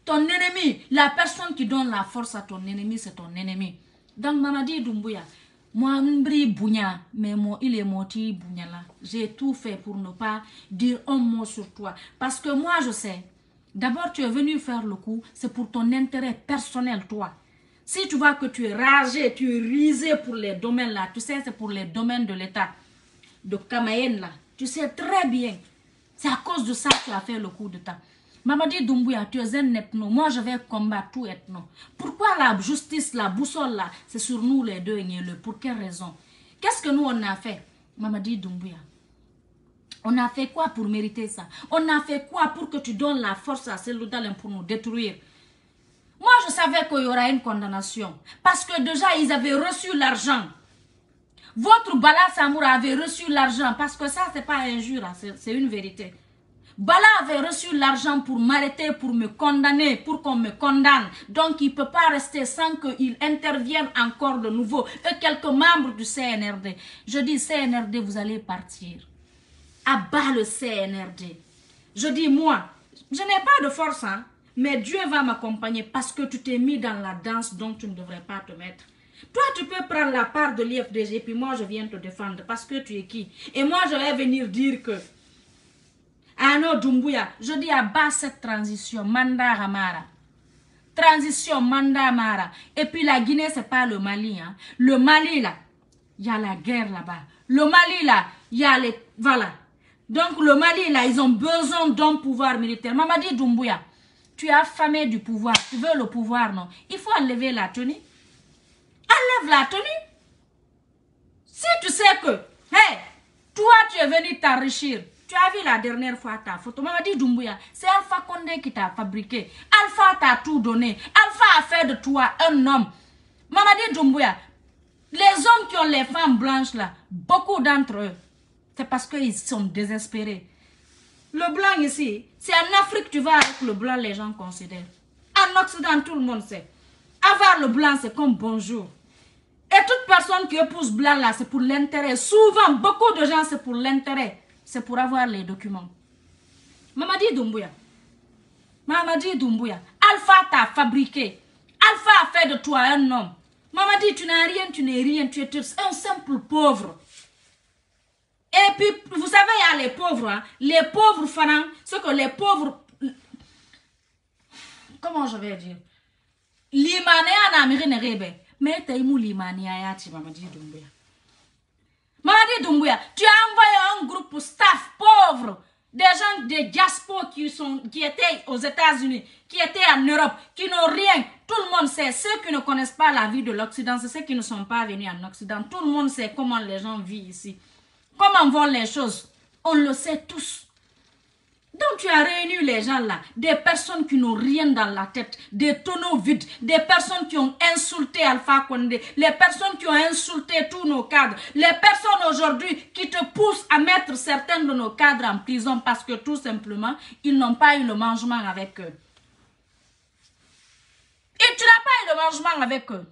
Ton ennemi, la personne qui donne la force à ton ennemi, c'est ton ennemi. Donc, Mamadi Doumbouya, moi, Bounya, mais moi, il est moti Bounya là. J'ai tout fait pour ne pas dire un mot sur toi. Parce que moi, je sais, d'abord, tu es venu faire le coup, c'est pour ton intérêt personnel, toi. Si tu vois que tu es ragé, tu es risé pour les domaines là, tu sais, c'est pour les domaines de l'État, de Kamayen là. Tu sais très bien. C'est à cause de ça que tu as fait le coup d'État. Mamadi Doumbouya, tu es un ethno. Moi, je vais combattre tout ethno. Pourquoi la justice, la boussole là, c'est sur nous les deux, pour quelle raison? Qu'est-ce que nous, on a fait, Mamadi Doumbouya? On a fait quoi pour mériter ça? On a fait quoi pour que tu donnes la force à Seloudalem pour nous détruire? Moi, je savais qu'il y aura une condamnation. Parce que déjà, ils avaient reçu l'argent. Votre Bala Samoura avait reçu l'argent. Parce que ça, c'est pas injure, c'est une vérité. Bala avait reçu l'argent pour m'arrêter, pour me condamner, pour qu'on me condamne. Donc, il ne peut pas rester sans qu'il intervienne encore de nouveau. Et quelques membres du CNRD. Je dis, CNRD, vous allez partir. Abat le CNRD. Je dis, moi, je n'ai pas de force, hein, mais Dieu va m'accompagner parce que tu t'es mis dans la danse dont tu ne devrais pas te mettre. Toi, tu peux prendre la part de l'IFDG, puis moi, je viens te défendre parce que tu es qui? Et moi, je vais venir dire que Ano Doumbouya, je dis à bas cette transition, Manda Ramara. Transition, Manda Mara. Et puis la Guinée, c'est pas le Mali. Hein. Le Mali, là, il y a la guerre là-bas. Le Mali, là, il y a les... Voilà. Donc le Mali, là, ils ont besoin d'un pouvoir militaire. Mamadi Doumbouya, tu es affamé du pouvoir. Tu veux le pouvoir, non? Il faut enlever la tenue. Enlève la tenue. Si tu sais que, hey, toi, tu es venu t'enrichir. Tu as vu la dernière fois ta photo. Mamadi Doumbouya, c'est Alpha Condé qui t'a fabriqué. Alpha t'a tout donné. Alpha a fait de toi un homme. Mamadi Doumbouya, les hommes qui ont les femmes blanches là, beaucoup d'entre eux, c'est parce qu'ils sont désespérés. Le blanc ici, c'est en Afrique tu vas avec le blanc, les gens considèrent. En Occident, tout le monde sait. Avoir le blanc, c'est comme bonjour. Et toute personne qui épouse blanc là, c'est pour l'intérêt. Souvent, beaucoup de gens, c'est pour l'intérêt. C'est pour avoir les documents. Mamadi Doumbouya. Mamadi Doumbouya. Alpha t'a fabriqué. Alpha a fait de toi un homme. Mamadi, tu n'as rien, tu n'es rien. Tu es un simple pauvre. Et puis, vous savez, il y a les pauvres. Hein? Les pauvres, Fanan, ce que les pauvres... Comment je vais dire? L'Imanéa n'a rien rebe. Mais t'as eu l'Imanéa, tu Mamadi Doumbouya. Mamadi Doumbouya, tu as envoyé un groupe staff pauvre, des gens de diaspora qui étaient aux États-Unis, qui étaient en Europe, qui n'ont rien. Tout le monde sait, ceux qui ne connaissent pas la vie de l'Occident, c'est ceux qui ne sont pas venus en Occident. Tout le monde sait comment les gens vivent ici. Comment vont les choses. On le sait tous. Donc tu as réuni les gens là, des personnes qui n'ont rien dans la tête, des tonneaux vides, des personnes qui ont insulté Alpha Condé, les personnes qui ont insulté tous nos cadres, les personnes aujourd'hui qui te poussent à mettre certains de nos cadres en prison parce que tout simplement, ils n'ont pas eu le mangement avec eux. Et tu n'as pas eu le mangement avec eux.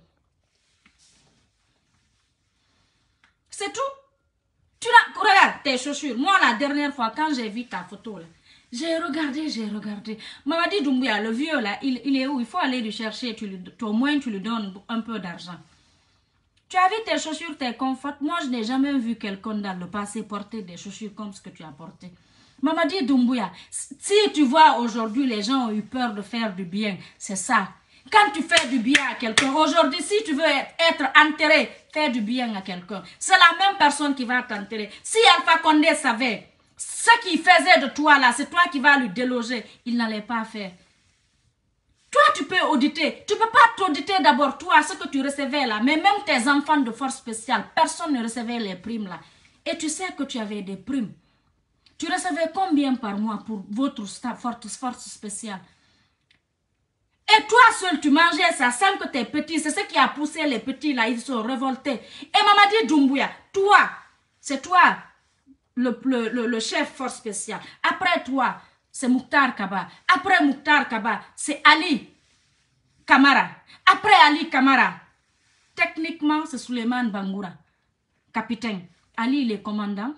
C'est tout. Tu l'as... Regarde tes chaussures. Moi, la dernière fois, quand j'ai vu ta photo là, j'ai regardé. Mamadi Doumbouya, le vieux là, il est où? Il faut aller le chercher. Au moins, tu lui donnes un peu d'argent. Tu as vu tes chaussures, tes conforts. Moi, je n'ai jamais vu quelqu'un dans le passé porter des chaussures comme ce que tu as porté. Mamadi Doumbouya, si tu vois aujourd'hui, les gens ont eu peur de faire du bien. C'est ça. Quand tu fais du bien à quelqu'un, aujourd'hui, si tu veux être enterré, fais du bien à quelqu'un. C'est la même personne qui va t'enterrer. Si Alpha Condé savait ce qu'il faisait de toi là, c'est toi qui vas lui déloger. Il n'allait pas faire. Toi, tu peux auditer. Tu ne peux pas t'auditer d'abord toi, ce que tu recevais là. Mais même tes enfants de force spéciale, personne ne recevait les primes là. Et tu sais que tu avais des primes. Tu recevais combien par mois pour votre force spéciale? Et toi seul, tu mangeais ça sans que tes petits, c'est ce qui a poussé les petits là, ils sont révoltés. Et Mamadi Doumbouya, toi, c'est toi, le chef force spéciale. Après toi, c'est Mouktar Kaba. Après Mouktar Kaba, c'est Ali Kamara. Après Ali Kamara, techniquement, c'est Suleiman Bangoura, capitaine. Ali, il est commandant.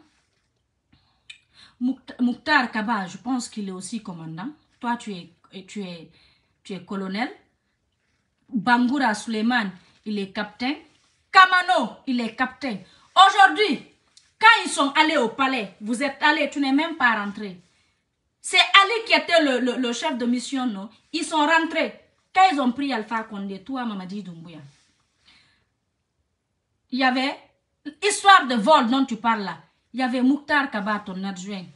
Mouktar Kaba, je pense qu'il est aussi commandant. Toi, tu es tu es colonel. Bangoura Suleiman, il est capitaine. Kamano, il est capitaine. Aujourd'hui, quand ils sont allés au palais, vous êtes allés, tu n'es même pas rentré. C'est Ali qui était le chef de mission, non? Ils sont rentrés. Quand ils ont pris Alpha Condé, toi, Mamadi Doumbouya, il y avait, histoire de vol dont tu parles là, il y avait Mouktar Kaba, ton adjoint.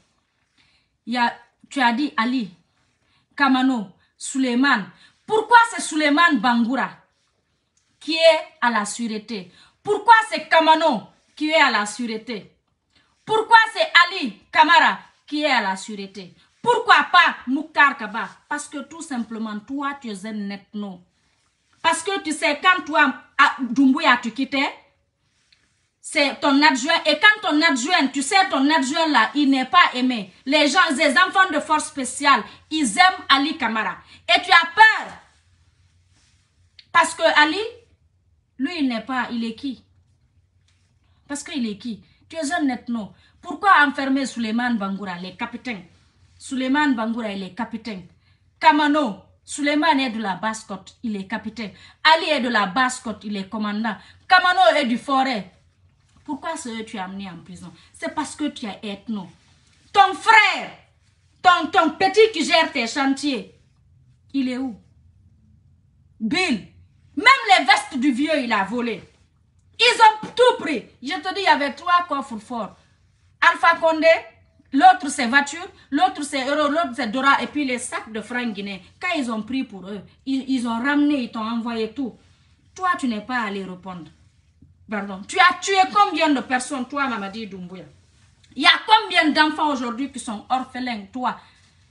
Tu as dit Ali, Kamano, Suleiman. Pourquoi c'est Suleiman Bangoura qui est à la sûreté? Pourquoi c'est Kamano qui est à la sûreté? Pourquoi c'est Ali Kamara qui est à la sûreté? Pourquoi pas Mouktar Kaba? Parce que tout simplement, toi, tu es un ethno. Parce que tu sais, quand toi, Doumbouya, tu quittais, c'est ton adjoint. Et quand ton adjoint, tu sais, ton adjoint là, il n'est pas aimé. Les gens, les enfants de force spéciale, ils aiment Ali Kamara. Et tu as peur. Parce que Ali, lui, il n'est pas, il est qui? Parce qu'il est qui? Tu es un ethno. Pourquoi enfermer Suleiman Bangoura, les capitaines? Suleiman Bangoura, il est capitaine. Kamano, Suleiman est de la Basse-Côte, il est capitaine. Ali est de la Basse-Côte, il est commandant. Kamano est du Forêt. Pourquoi tu as amené en prison? C'est parce que tu es ethno. Ton frère, ton petit qui gère tes chantiers, il est où? Bill. Même les vestes du vieux, il a volé. Ils ont tout pris. Je te dis, il y avait 3 coffres forts. Alpha Condé, l'autre c'est voiture, l'autre c'est euro, l'autre c'est Dora, et puis les sacs de francs guinéens. Quand ils ont pris pour eux, ils ont ramené, ils t'ont envoyé tout. Toi, tu n'es pas allé répondre. Pardon. Tu as tué combien de personnes, toi, Mamadi Doumbouya? Il y a combien d'enfants aujourd'hui qui sont orphelins, toi?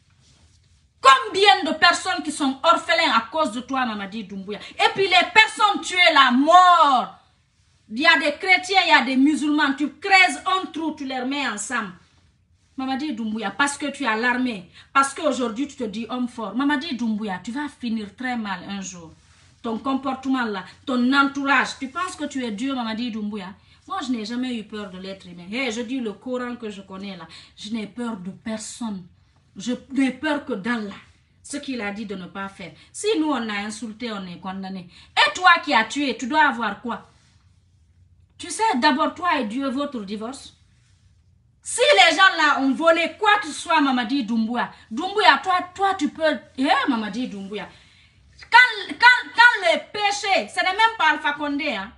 Combien de personnes qui sont orphelins à cause de toi, Mamadi Doumbouya? Et puis les personnes tuées, la mort. Il y a des chrétiens, il y a des musulmans. Tu creuses un trou, tu les remets ensemble. Mamadi Doumbouya, parce que tu as l'armée, parce qu'aujourd'hui tu te dis homme fort. Mamadi Doumbouya, tu vas finir très mal un jour. Ton comportement là, ton entourage. Tu penses que tu es Dieu, Mamadi Doumbouya? Moi, je n'ai jamais eu peur de l'être humain. Hey, je dis le Coran que je connais là. Je n'ai peur de personne. Je n'ai peur que d'Allah. Ce qu'il a dit de ne pas faire. Si nous, on a insulté, on est condamné. Et toi qui as tué, tu dois avoir quoi? Tu sais, d'abord, toi et Dieu, votre divorce. Si les gens là ont volé quoi que ce soit, Mamadi Doumbouya, Doumbouya, toi tu peux... Mamadi Doumbouya. Quand le péché, ce n'est même pas Alpha Condé, hein.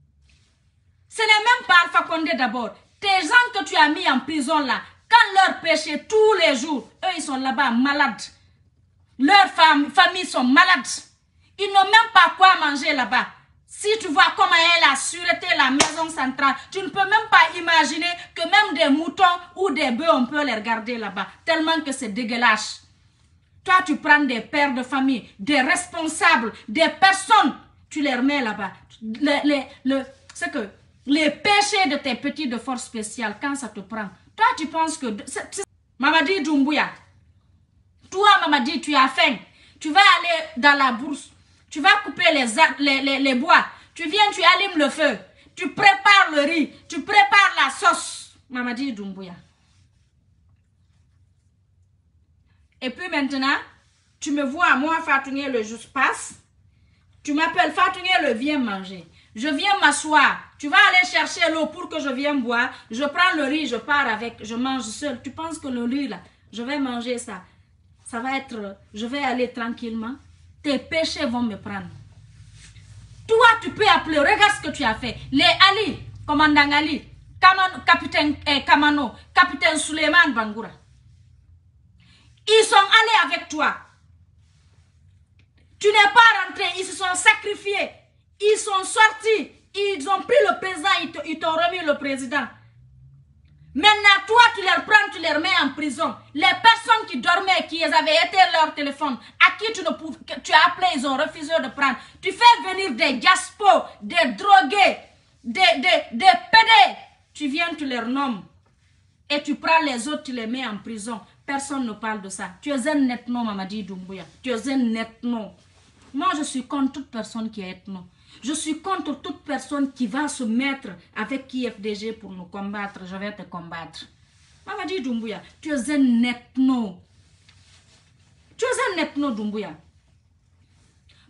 Ce n'est même pas Alpha Condé d'abord. Tes gens que tu as mis en prison là, quand leur péché tous les jours, eux ils sont là-bas malades. Leurs familles sont malades. Ils n'ont même pas quoi manger là-bas. Si tu vois comment est la sûreté, la maison centrale, tu ne peux même pas imaginer que même des moutons ou des bœufs, on peut les regarder là-bas. Tellement que c'est dégueulasse. Toi, tu prends des pères de famille, des responsables, des personnes, tu les remets là-bas. C'est que les péchés de tes petits de force spéciale, quand ça te prend, toi, tu penses que... Mamadi Doumbouya, toi, Mamadi, tu as faim. Tu vas aller dans la bourse. Tu vas couper les bois. Tu viens, tu allumes le feu. Tu prépares le riz. Tu prépares la sauce. Mamadi Doumbouya. Et puis maintenant, tu me vois, moi, Fatouné, le jour passe. Tu m'appelles Fatouné, le viens manger. Je viens m'asseoir. Tu vas aller chercher l'eau pour que je vienne boire. Je prends le riz, je pars avec. Je mange seul. Tu penses que le riz, là, je vais manger ça. Ça va être... Je vais aller tranquillement. Tes péchés vont me prendre. Toi, tu peux appeler. Regarde ce que tu as fait. Les Ali, commandant Ali, capitaine Kamano, capitaine Suleiman Bangoura. Ils sont allés avec toi. Tu n'es pas rentré. Ils se sont sacrifiés. Ils sont sortis. Ils ont pris le président. Ils t'ont remis le président. Maintenant, toi, tu les reprends, tu les remets en prison. Les personnes qui dormaient, qui avaient éteint leur téléphone, à qui tu as appelé, ils ont refusé de prendre. Tu fais venir des diaspos, des drogués, des pédés. Tu viens, tu les renommes. Et tu prends les autres, tu les mets en prison. Personne ne parle de ça. Tu es un ethno, Mamadi Doumbouya. Tu es un ethno. Moi, je suis contre toute personne qui est ethno. Je suis contre toute personne qui va se mettre avec IFDG pour nous combattre. Je vais te combattre. Mamadi Doumbouya, tu es un ethno. Tu es un ethno, Doumbouya.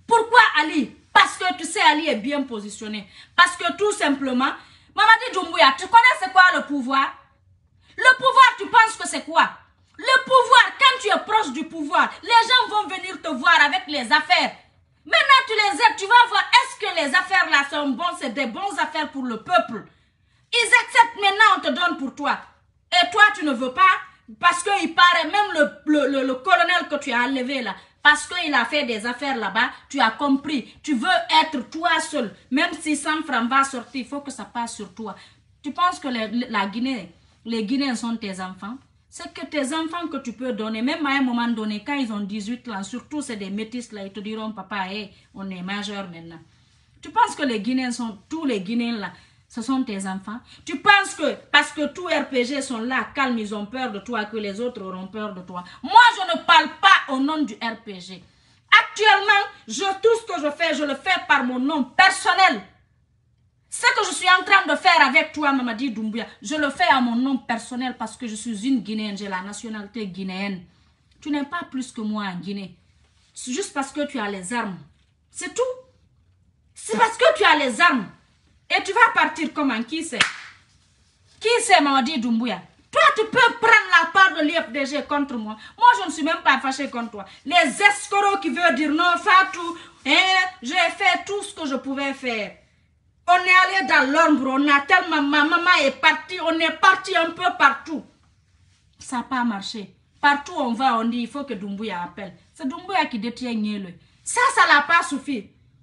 Pourquoi Ali? Parce que tu sais, Ali est bien positionné. Parce que tout simplement, Mamadi Doumbouya, tu connais c'est quoi le pouvoir? Le pouvoir, tu penses que c'est quoi? Le pouvoir, quand tu es proche du pouvoir, les gens vont venir te voir avec les affaires. Maintenant, tu les aides, tu vas voir, est-ce que les affaires là sont bonnes, c'est des bonnes affaires pour le peuple. Ils acceptent maintenant, on te donne pour toi. Et toi, tu ne veux pas, parce qu'il paraît, même le colonel que tu as enlevé là, parce qu'il a fait des affaires là-bas, tu as compris. Tu veux être toi seul. Même si 100 francs va sortir, il faut que ça passe sur toi. Tu penses que la Guinée, les Guinéens sont tes enfants? C'est que tes enfants que tu peux donner, même à un moment donné, quand ils ont 18 ans, surtout c'est des métis là, ils te diront, papa, hey, on est majeur maintenant. Tu penses que les Guinéens sont, tous les Guinéens là, ce sont tes enfants? Tu penses que, parce que tous RPG sont là, calmes, ils ont peur de toi, que les autres auront peur de toi? Moi, je ne parle pas au nom du RPG. Actuellement, tout ce que je fais, je le fais par mon nom personnel. Ce que je suis en train de faire avec toi, Mamadi Doumbouya, je le fais à mon nom personnel parce que je suis une Guinéenne, j'ai la nationalité guinéenne. Tu n'es pas plus que moi en Guinée. C'est juste parce que tu as les armes. C'est tout. C'est parce que tu as les armes. Et tu vas partir comment? Qui c'est? Qui c'est, Mamadi Doumbouya? Toi, tu peux prendre la part de l'IFDG contre moi. Moi, je ne suis même pas fâché contre toi. Les escrocs qui veulent dire non, Fatou, j'ai fait tout ce que je pouvais faire. On est allé dans l'ombre, on a tellement, ma maman est partie, on est parti un peu partout. Ça n'a pas marché. Partout on va, on dit, il faut que Doumbouya appelle. C'est Doumbouya qui détient Niele. Ça n'a pas suffi.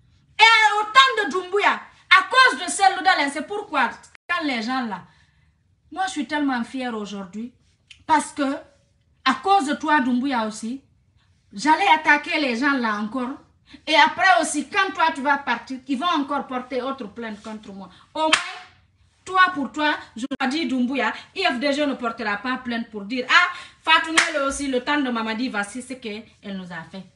Et au temps de Doumbouya, à cause de celle-là, c'est pourquoi, quand les gens là, moi je suis tellement fière aujourd'hui, parce que, à cause de toi Doumbouya aussi, j'allais attaquer les gens là encore. Et après aussi, quand toi tu vas partir, ils vont encore porter autre plainte contre moi. Au moins, toi pour toi, je dois dire Doumbouya, IFDG ne portera pas plainte pour dire, ah, Fatou Niele aussi, le temps de Mamadi, voici ce qu'elle nous a fait.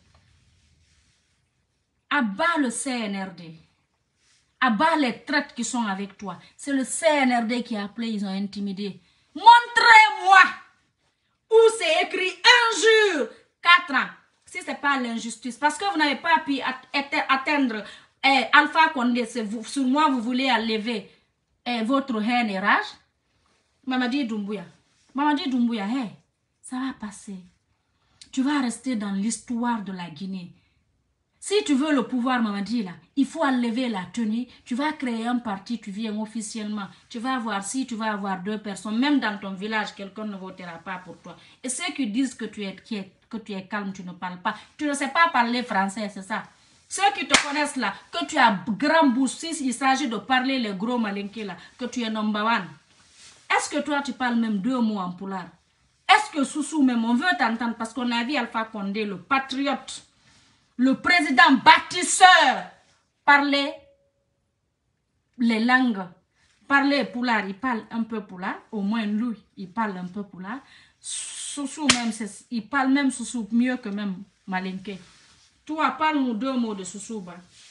Abat le CNRD. Abat les traites qui sont avec toi. C'est le CNRD qui a appelé, ils ont intimidé. Montrez-moi où c'est écrit un jour, 4 ans. Si ce n'est pas l'injustice, parce que vous n'avez pas pu atteindre Alpha Condé, sur moi vous voulez enlever votre haine et rage. Mamadi Doumbouya, hey, ça va passer. Tu vas rester dans l'histoire de la Guinée. Si tu veux le pouvoir, Mamadi, là, il faut enlever la tenue. Tu vas créer un parti, tu viens officiellement. Tu vas avoir, si tu vas avoir 2 personnes, même dans ton village, quelqu'un ne votera pas pour toi. Et ceux qui disent que tu es calme, tu ne parles pas. Tu ne sais pas parler français, c'est ça. Ceux qui te connaissent là, que tu as grand bouche, il s'agit de parler les gros malinqués là, que tu es number one. Est-ce que toi, tu parles même 2 mots en poulard? Est-ce que Soussou même, on veut t'entendre parce qu'on a vu Alpha Condé, le patriote, le président bâtisseur, parler les langues, parler poulard, il parle un peu poulard, au moins lui, il parle un peu poulard. Soussou même, il parle même Soussou mieux que même Malinké. Toi, parle-nous 2 mots de Soussou.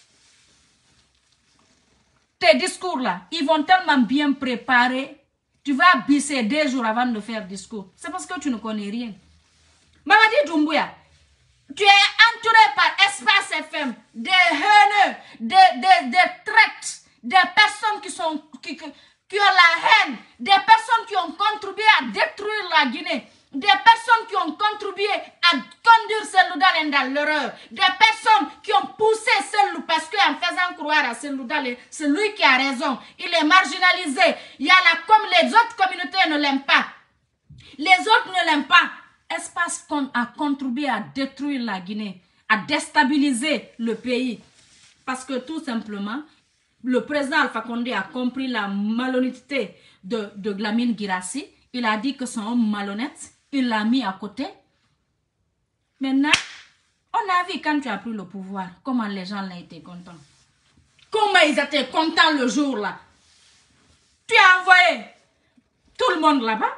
Tes discours là, ils vont tellement bien préparer, tu vas bisser 2 jours avant de faire discours. C'est parce que tu ne connais rien. Mamadi Doumbouya, tu es entouré par Espace FM, des haineux, des traites, des personnes qui ont la haine, des personnes qui ont contribué à détruire la Guinée, des personnes qui ont contribué à conduire Selou-Dalen dans l'erreur, des personnes qui ont poussé Selou parce qu'en faisant croire à Selou-Dalen, c'est lui qui a raison, il est marginalisé. Il y a là, comme les autres communautés ne l'aiment pas, les autres ne l'aiment pas. Espace a contribué à détruire la Guinée, à déstabiliser le pays. Parce que tout simplement, le président Alpha Condé a compris la malhonnêteté de Lamine Guirassy. Il a dit que c'est un malhonnête. Il l'a mis à côté. Maintenant, on a vu quand tu as pris le pouvoir, comment les gens ont été contents. Comment ils étaient contents le jour là. Tu as envoyé tout le monde là-bas.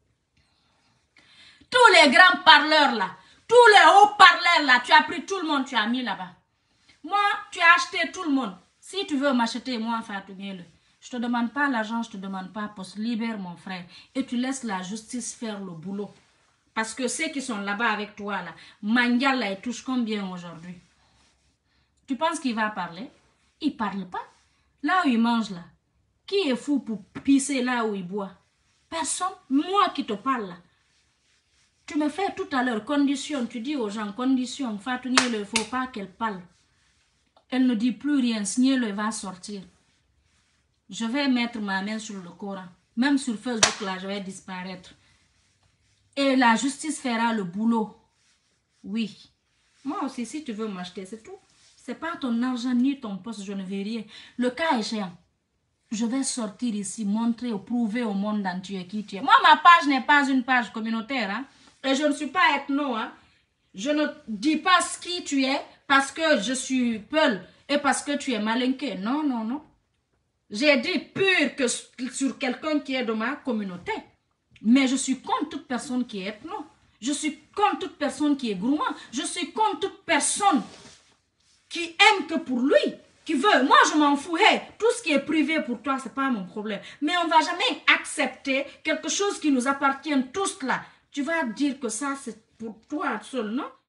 Tous les grands parleurs là, tous les hauts parleurs là, tu as pris tout le monde, tu as mis là-bas. Moi, tu as acheté tout le monde. Si tu veux m'acheter, moi, Fatou Niele, je ne te demande pas l'argent, je ne te demande pas poste. Libère mon frère. Et tu laisses la justice faire le boulot. Parce que ceux qui sont là-bas avec toi, là, Mandial, là, ils touchent combien aujourd'hui? Tu penses qu'il va parler? Il parle pas. Là où il mange là, qui est fou pour pisser là où il boit? Personne. Moi qui te parle là. Tu me fais tout à l'heure condition. Tu dis aux gens condition. Fatou Nielo, il ne faut pas qu'elle parle. Elle ne dit plus rien. Nielo va sortir. Je vais mettre ma main sur le Coran. Même sur Facebook là, je vais disparaître. Et la justice fera le boulot. Oui. Moi aussi, si tu veux m'acheter, c'est tout. C'est pas ton argent ni ton poste, je ne veux rien. Le cas échéant, je vais sortir ici, montrer ou prouver au monde entier qui tu es. Moi, ma page n'est pas une page communautaire. Hein? Et je ne suis pas ethno. Hein? Je ne dis pas qui tu es parce que je suis Peul et parce que tu es malinqué. Non, non, non. J'ai dit pur que sur quelqu'un qui est de ma communauté. Mais je suis contre toute personne qui est ethno. Je suis contre toute personne qui est gourmand. Je suis contre toute personne qui aime que pour lui, qui veut. Moi, je m'en fous. Hey, tout ce qui est privé pour toi, ce n'est pas mon problème. Mais on ne va jamais accepter quelque chose qui nous appartient tous là. Tu vas dire que ça, c'est pour toi seul, non?